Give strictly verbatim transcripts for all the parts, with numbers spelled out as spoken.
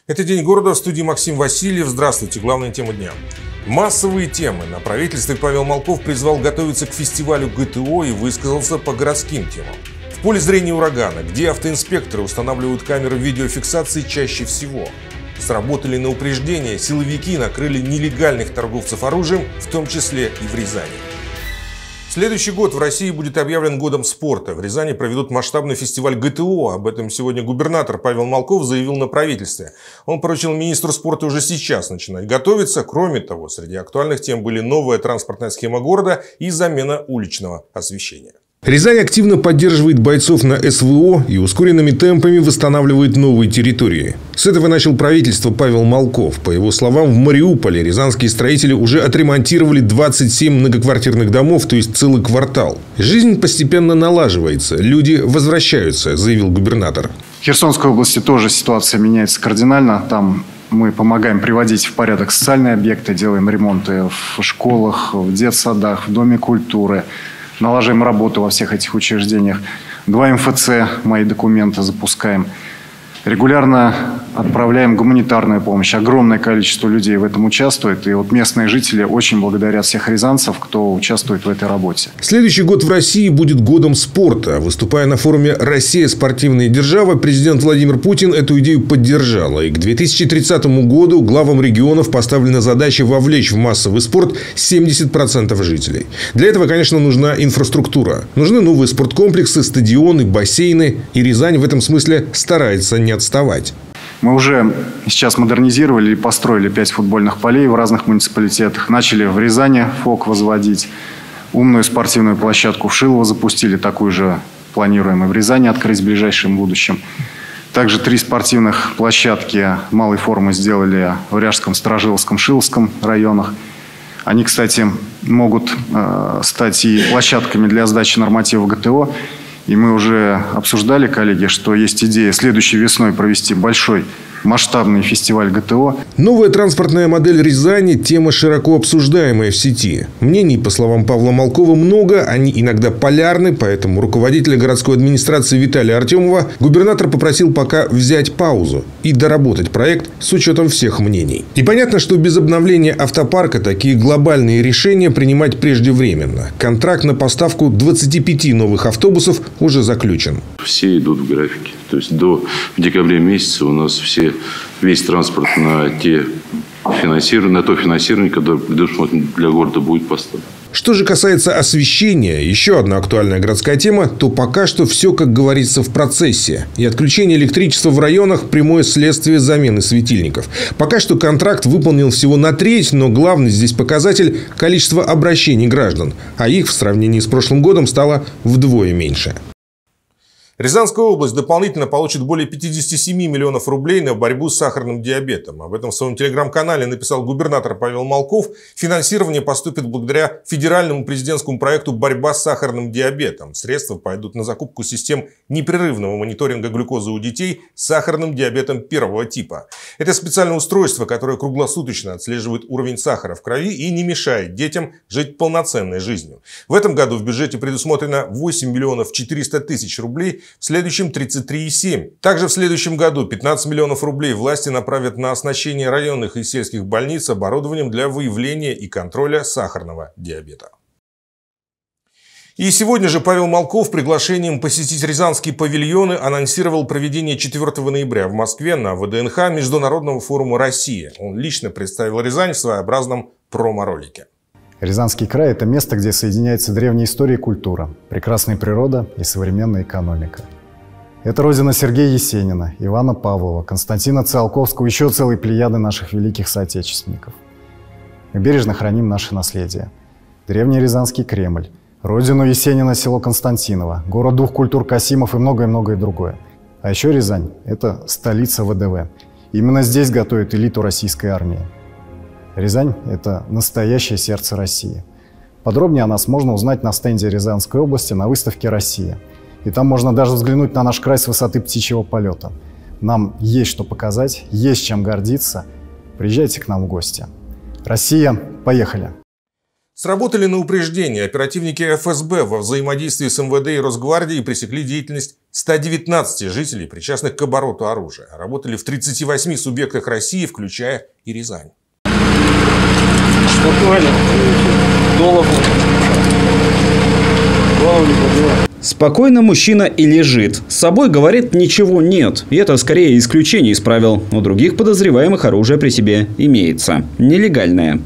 Это День города, в студии Максим Васильев. Здравствуйте, главная тема дня. Массовые темы. На правительстве Павел Молков призвал готовиться к фестивалю ГТО и высказался по городским темам. В поле зрения урагана, где автоинспекторы устанавливают камеры видеофиксации чаще всего. Сработали на упреждение, силовики накрыли нелегальных торговцев оружием, в том числе и в Рязани. Следующий год в России будет объявлен годом спорта. В Рязани проведут масштабный фестиваль ГТО. Об этом сегодня губернатор Павел Молков заявил на правительстве. Он поручил министру спорта уже сейчас начинать готовиться. Кроме того, среди актуальных тем были новая транспортная схема города и замена уличного освещения. Рязань активно поддерживает бойцов на СВО и ускоренными темпами восстанавливает новые территории. С этого начал правительство Павел Молков. По его словам, в Мариуполе рязанские строители уже отремонтировали двадцать семь многоквартирных домов, то есть целый квартал. Жизнь постепенно налаживается, люди возвращаются, заявил губернатор. В Херсонской области тоже ситуация меняется кардинально. Там мы помогаем приводить в порядок социальные объекты, делаем ремонты в школах, в детсадах, в Доме культуры. Налаживаем работу во всех этих учреждениях. Два эм эф цэ, мои документы запускаем. Регулярно отправляем гуманитарную помощь. Огромное количество людей в этом участвует. И вот местные жители очень благодарят всех рязанцев, кто участвует в этой работе. Следующий год в России будет годом спорта. Выступая на форуме «Россия – спортивная держава», президент Владимир Путин эту идею поддержал. И к две тысячи тридцатому году главам регионов поставлена задача вовлечь в массовый спорт семьдесят процентов жителей. Для этого, конечно, нужна инфраструктура. Нужны новые спорткомплексы, стадионы, бассейны. И Рязань в этом смысле старается не отставать. Мы уже сейчас модернизировали и построили пять футбольных полей в разных муниципалитетах. Начали в Рязани ФОК возводить. Умную спортивную площадку в Шилово запустили. Такую же планируем и в Рязани открыть в ближайшем будущем. Также три спортивных площадки малой формы сделали в Ряжском, Старожиловском, Шиловском районах. Они, кстати, могут э, стать и площадками для сдачи нормативов ГТО. И мы уже обсуждали, коллеги, что есть идея следующей весной провести большой масштабный фестиваль ГТО. Новая транспортная модель Рязани – тема, широко обсуждаемая в сети. Мнений, по словам Павла Молкова, много, они иногда полярны, поэтому руководителя городской администрации Виталия Артемова губернатор попросил пока взять паузу и доработать проект с учетом всех мнений. И понятно, что без обновления автопарка такие глобальные решения принимать преждевременно. Контракт на поставку двадцати пяти новых автобусов уже заключен. Все идут в графике. То есть до декабря месяца у нас все, весь транспорт на, те финансирование, на то финансирование, которое предусмотрено для города, будет поставлено. Что же касается освещения, еще одна актуальная городская тема, то пока что все, как говорится, в процессе. И отключение электричества в районах – прямое следствие замены светильников. Пока что контракт выполнен всего на треть, но главный здесь показатель – количество обращений граждан. А их в сравнении с прошлым годом стало вдвое меньше. Рязанская область дополнительно получит более пятидесяти семи миллионов рублей на борьбу с сахарным диабетом. Об этом в своем телеграм-канале написал губернатор Павел Молков. Финансирование поступит благодаря федеральному президентскому проекту «Борьба с сахарным диабетом». Средства пойдут на закупку систем непрерывного мониторинга глюкозы у детей с сахарным диабетом первого типа. Это специальное устройство, которое круглосуточно отслеживает уровень сахара в крови и не мешает детям жить полноценной жизнью. В этом году в бюджете предусмотрено восемь миллионов четыреста тысяч рублей, в следующем тридцать три и семь десятых. Также в следующем году пятнадцать миллионов рублей власти направят на оснащение районных и сельских больниц оборудованием для выявления и контроля сахарного диабета. И сегодня же Павел Молков приглашением посетить рязанские павильоны анонсировал проведение четвёртого ноября в Москве на вэ дэ эн ха Международного форума «Россия». Он лично представил Рязань в своеобразном промо-ролике. Рязанский край – это место, где соединяется древняя история и культура, прекрасная природа и современная экономика. Это родина Сергея Есенина, Ивана Павлова, Константина Циолковского, еще целой плеяды наших великих соотечественников. Мы бережно храним наше наследие. Древний Рязанский Кремль, родину Есенина, село Константиново, город двух культур Касимов и многое-многое другое. А еще Рязань – это столица вэ дэ вэ. Именно здесь готовят элиту российской армии. Рязань – это настоящее сердце России. Подробнее о нас можно узнать на стенде Рязанской области на выставке «Россия». И там можно даже взглянуть на наш край с высоты птичьего полета. Нам есть что показать, есть чем гордиться. Приезжайте к нам в гости. Россия, поехали! Сработали на упреждение. Оперативники эф эс бэ во взаимодействии с эм вэ дэ и Росгвардией пресекли деятельность ста девятнадцати жителей, причастных к обороту оружия, работали в тридцати восьми субъектах России, включая и Рязань. Спокойно. Голову. Голову не поднимай. Спокойно мужчина и лежит. С собой, говорит, ничего нет. И это скорее исключение из правил. У других подозреваемых оружие при себе имеется. Нелегальное.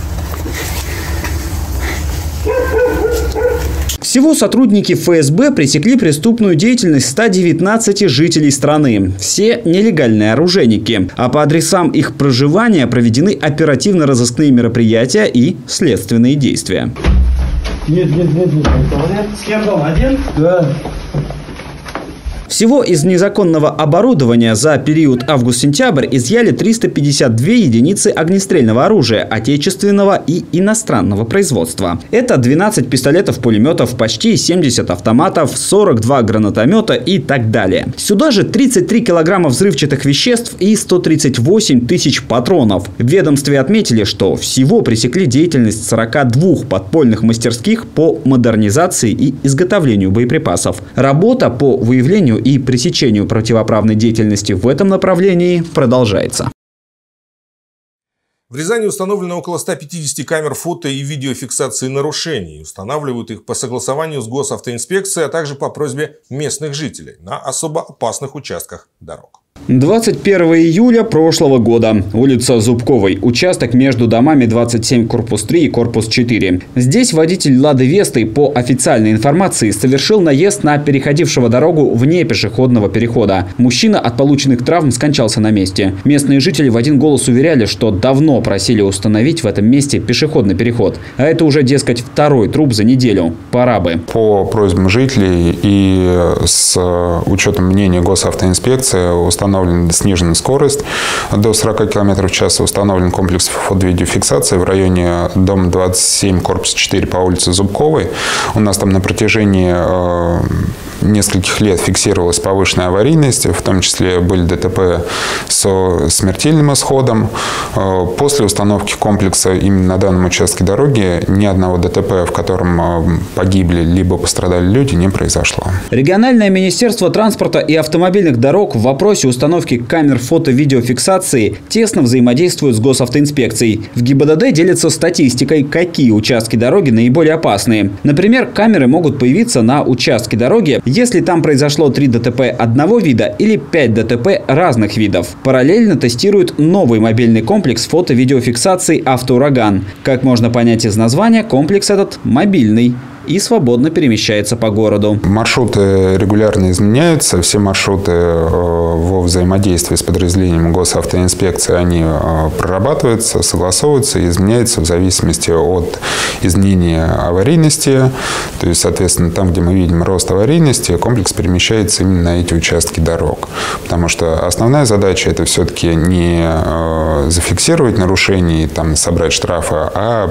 Всего сотрудники эф эс бэ пресекли преступную деятельность ста девятнадцати жителей страны. Все нелегальные оружейники. А по адресам их проживания проведены оперативно-розыскные мероприятия и следственные действия. Нет, нет, нет, нет. С кем дом? Один? Да. Всего из незаконного оборудования за период август-сентябрь изъяли триста пятьдесят две единицы огнестрельного оружия отечественного и иностранного производства. Это двенадцать пистолетов-пулеметов, почти семьдесят автоматов, сорок два гранатомета и так далее. Сюда же тридцать три килограмма взрывчатых веществ и сто тридцать восемь тысяч патронов. В ведомстве отметили, что всего пресекли деятельность сорока двух подпольных мастерских по модернизации и изготовлению боеприпасов. Работа по выявлению и пресечению противоправной деятельности в этом направлении продолжается. В Рязани установлено около ста пятидесяти камер фото- и видеофиксации нарушений. Устанавливают их по согласованию с госавтоинспекцией, а также по просьбе местных жителей на особо опасных участках дорог. двадцать первого июля прошлого года. Улица Зубковой. Участок между домами двадцать семь корпус три и корпус четыре. Здесь водитель Лады Весты по официальной информации совершил наезд на переходившего дорогу вне пешеходного перехода. Мужчина от полученных травм скончался на месте. Местные жители в один голос уверяли, что давно просили установить в этом месте пешеходный переход. А это уже, дескать, второй труп за неделю. Пора бы. По просьбам жителей и с учетом мнения госавтоинспекции установлено Установлена сниженная скорость до сорока километров в час. Установлен комплекс фото-видеофиксации в районе дома двадцать семь, корпус четыре по улице Зубковой. У нас там на протяжении э, нескольких лет фиксировалась повышенная аварийность, в том числе были ДТП со смертельным исходом. Э, после установки комплекса именно на данном участке дороги ни одного ДТП, в котором э, погибли либо пострадали люди, не произошло. Региональное министерство транспорта и автомобильных дорог в вопросе установки камер фото-видеофиксации тесно взаимодействуют с госавтоинспекцией. В ГИБДД делятся статистикой, какие участки дороги наиболее опасные. Например, камеры могут появиться на участке дороги, если там произошло три ДТП одного вида или пять ДТП разных видов. Параллельно тестируют новый мобильный комплекс фото-видеофиксации «Автоураган». Как можно понять из названия, комплекс этот мобильный и свободно перемещается по городу. Маршруты регулярно изменяются. Все маршруты во взаимодействии с подразделением госавтоинспекции, они прорабатываются, согласовываются и изменяются в зависимости от изменения аварийности. То есть, соответственно, там, где мы видим рост аварийности, комплекс перемещается именно на эти участки дорог. Потому что основная задача – это все-таки не зафиксировать нарушения и там, собрать штрафы, а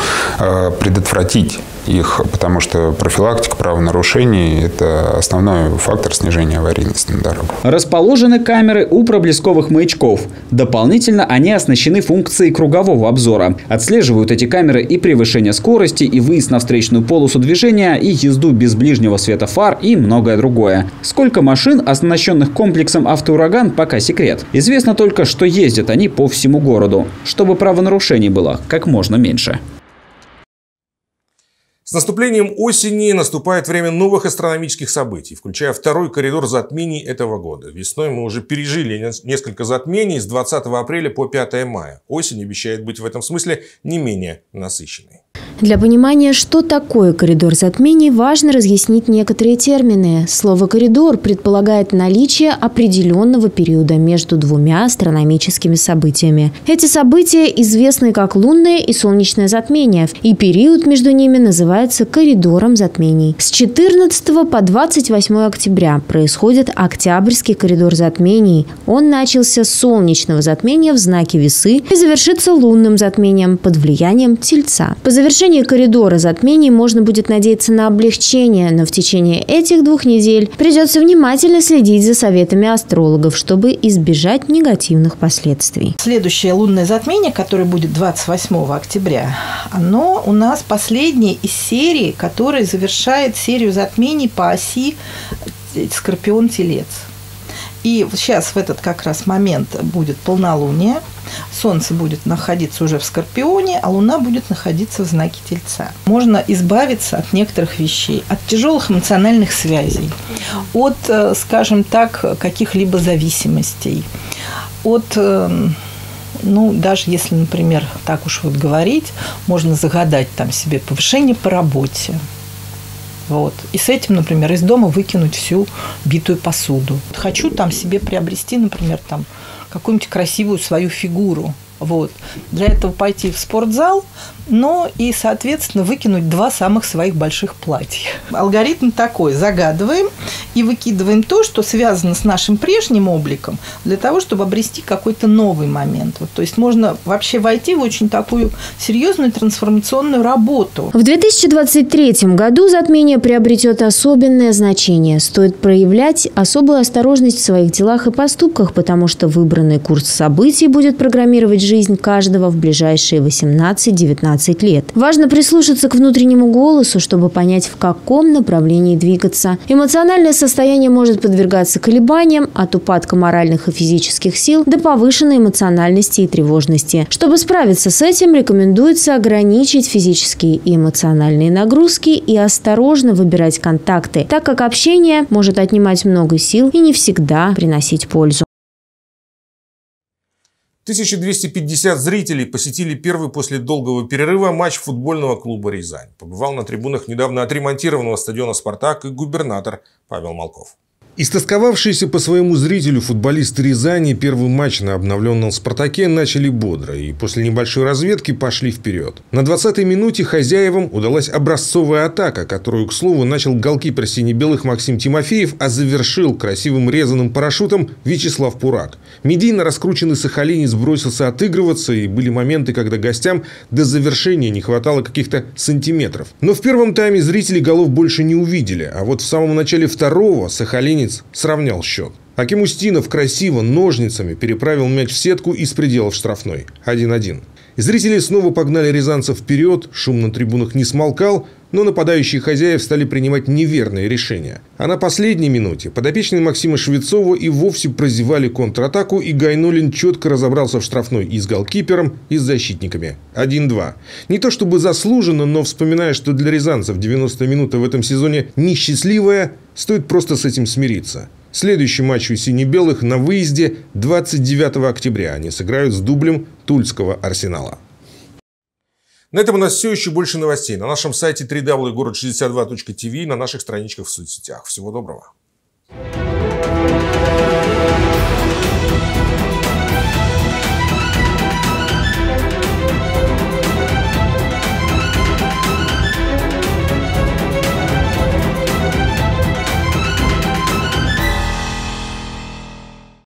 предотвратить их, потому что профилактика правонарушений – это основной фактор снижения аварийности на дорогах. Расположены камеры у проблесковых маячков. Дополнительно они оснащены функцией кругового обзора. Отслеживают эти камеры и превышение скорости, и выезд на встречную полосу движения, и езду без ближнего света фар, и многое другое. Сколько машин, оснащенных комплексом «Автоураган», пока секрет. Известно только, что ездят они по всему городу, чтобы правонарушений было как можно меньше. С наступлением осени наступает время новых астрономических событий, включая второй коридор затмений этого года. Весной мы уже пережили несколько затмений с двадцатого апреля по пятое мая. Осень обещает быть в этом смысле не менее насыщенной. Для понимания, что такое коридор затмений, важно разъяснить некоторые термины. Слово «коридор» предполагает наличие определенного периода между двумя астрономическими событиями. Эти события известны как лунное и солнечное затмение, и период между ними называется коридором затмений. С четырнадцатого по двадцать восьмое октября происходит Октябрьский коридор затмений. Он начался с солнечного затмения в знаке Весы и завершится лунным затмением под влиянием Тельца. По завершении коридора затмений можно будет надеяться на облегчение, но в течение этих двух недель придется внимательно следить за советами астрологов, чтобы избежать негативных последствий. Следующее лунное затмение, которое будет двадцать восьмого октября, оно у нас последнее из серии, которая завершает серию затмений по оси посмотреть Скорпион-Телец. И сейчас в этот как раз момент будет полнолуние, Солнце будет находиться уже в Скорпионе, а Луна будет находиться в знаке Тельца. Можно избавиться от некоторых вещей, от тяжелых эмоциональных связей, от, скажем так, каких-либо зависимостей, от, ну, даже если, например, так уж вот говорить, можно загадать там себе повышение по работе. Вот. И с этим, например, из дома выкинуть всю битую посуду. Хочу там себе приобрести, например, там какую-нибудь красивую свою фигуру. Вот. Для этого пойти в спортзал, но и, соответственно, выкинуть два самых своих больших платья. Алгоритм такой. Загадываем и выкидываем то, что связано с нашим прежним обликом, для того, чтобы обрести какой-то новый момент. Вот, то есть можно вообще войти в очень такую серьезную трансформационную работу. В две тысячи двадцать третьем году затмение приобретет особенное значение. Стоит проявлять особую осторожность в своих делах и поступках, потому что выбранный курс событий будет программировать жизнь каждого в ближайшие восемнадцать-девятнадцать лет. Важно прислушаться к внутреннему голосу, чтобы понять, в каком направлении двигаться. Эмоциональное состояние может подвергаться колебаниям от упадка моральных и физических сил до повышенной эмоциональности и тревожности. Чтобы справиться с этим, рекомендуется ограничить физические и эмоциональные нагрузки и осторожно выбирать контакты, так как общение может отнимать много сил и не всегда приносить пользу. тысяча двести пятьдесят зрителей посетили первый после долгого перерыва матч футбольного клуба «Рязань». Побывал на трибунах недавно отремонтированного стадиона «Спартак» и губернатор Павел Малков. Истосковавшиеся по своему зрителю футболисты Рязани первый матч на обновленном «Спартаке» начали бодро и после небольшой разведки пошли вперед. На двадцатой минуте хозяевам удалась образцовая атака, которую, к слову, начал голкипер сине-белых Максим Тимофеев, а завершил красивым резаным парашютом Вячеслав Пурак. Медийно раскрученный сахалинец бросился отыгрываться, и были моменты, когда гостям до завершения не хватало каких-то сантиметров. Но в первом тайме зрители голов больше не увидели, а вот в самом начале второго сахалинец сравнял счет. Аким Устинов красиво ножницами переправил мяч в сетку из пределов штрафной. один-один. Зрители снова погнали рязанцев вперед, шум на трибунах не смолкал, но нападающие хозяев стали принимать неверные решения. А на последней минуте подопечные Максима Швецова и вовсе прозевали контратаку, и Гайнуллин четко разобрался в штрафной и с голкипером, и с защитниками. один-два. Не то чтобы заслуженно, но вспоминая, что для рязанцев девяностая минута в этом сезоне несчастливая, стоит просто с этим смириться. Следующий матч у сине-белых на выезде двадцать девятого октября. Они сыграют с дублем Тульского Арсенала. На этом у нас все. Еще больше новостей на нашем сайте дабл ю дабл ю дабл ю точка город шестьдесят два точка ти ви и на наших страничках в соцсетях. Всего доброго.